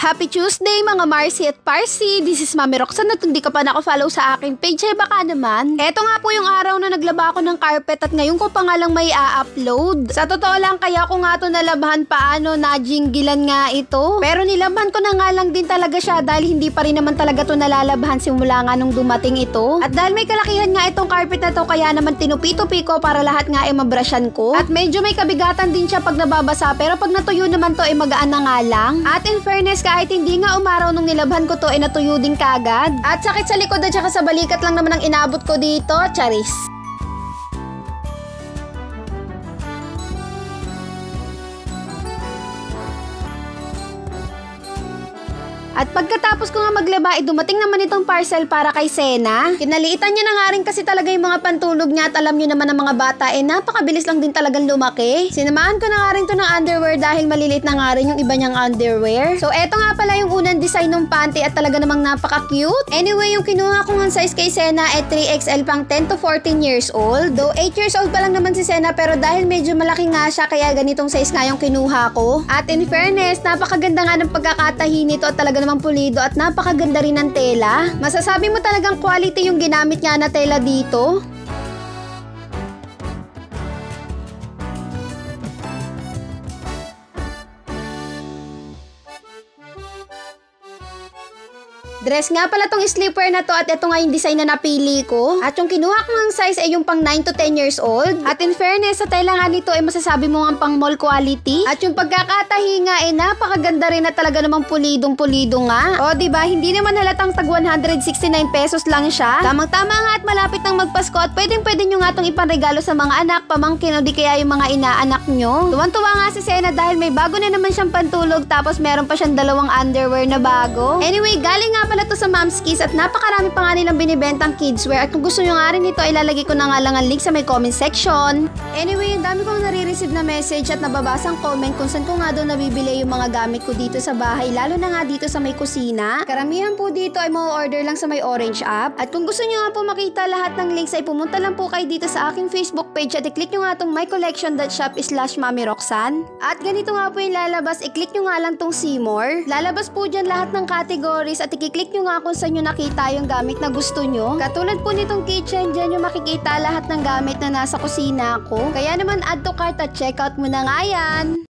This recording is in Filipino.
Happy Tuesday mga Marcy at Parsi! This is Mami Roxanne at hindi ka pa naka-follow sa aking page ay baka naman. Eto nga po yung araw na naglaba ako ng carpet at ngayon ko pa nga lang may a-upload. Sa totoo lang kaya ko nga to nalabahan paano na-jinggilan nga ito. Pero nilabahan ko na nga lang din talaga siya dahil hindi pa rin naman talaga to nalalabahan simula nga nung dumating ito. At dahil may kalakihan nga itong carpet na to kaya naman tinupi-tupi ko para lahat nga ay mabrushan ko. At medyo may kabigatan din siya pag nababasa pero pag natuyo naman to ay magaan na nga lang. At in fairness kahit hindi nga umaraw nung nilabhan ko to ay natuyo din kagad. At sakit sa likod at saka sa balikat lang naman ang inabot ko dito, charis. At pagkatapos ko nga maglaba, dumating naman itong parcel para kay Sena. Kinaliitan niya na nga rin kasi talaga yung mga pantulog niya at alam niyo naman ng mga bata napakabilis lang din talagang lumaki. Sinamahan ko na nga rin to ng underwear dahil maliliit na nga rin yung iba niyang underwear. So eto nga pala yung unang design ng panty at talaga namang napaka-cute. Anyway, yung kinuha ko ng size kay Sena 3XL pang 10 to 14 years old. Though 8 years old pa lang naman si Sena pero dahil medyo malaki nga siya kaya ganitong size nga yung kinuha ko. At in fairness, napakaganda nga ng pagkakatahi nito at talaga namang pulido at napakaganda rin ng tela. Masasabi mo talagang quality yung ginamit nga na tela dito. Dress nga pala tong slipper na to at ito nga yung design na napili ko. At yung kinuha ko ng size ay yung pang 9 to 10 years old. At in fairness, sa tela nga nito ay masasabi mo nga pang mall quality. At yung pagkakatahi nga ay napakaganda rin at talaga namang pulidong-pulido nga. O diba, hindi naman halatang tag 169 pesos lang siya. Tamang-tama nga at malapit ng magpasko at pwedeng-pwede nyo nga itong ipanregalo sa mga anak, pamangkin o di kaya yung mga inaanak nyo. Tuwan-tuwa nga si Sena dahil may bago na naman siyang pantulog tapos meron pa siyang dalawang underwear na bago. Anyway, galing nga pala to sa Mom's Kiss at napakarami pa nga nilang binibentang kidswear at kung gusto nyo nga rin ito ay lalagay ko na nga lang ang link sa may comment section. Anyway, ang dami kong nare-receive na message at nababasang comment kung saan ko nga daw nabibili yung mga gamit ko dito sa bahay, lalo na nga dito sa may kusina. Karamihan po dito ay ma-order lang sa may Orange app. At kung gusto nyo nga po makita lahat ng links ay pumunta lang po kayo dito sa aking Facebook page at i-click nyo nga itong mycollection.shop/mamiroxanne. At ganito nga po yung lalabas, i-click nyo nga lang tong see more. Lalabas po dyan lahat ng categories at i-click nyo nga kung saan nyo nakita yung gamit na gusto nyo. Katulad po nitong kitchen, dyan nyo makikita lahat ng gamit na nasa kusina ko. Kaya naman add to cart at checkout mo na nga yan.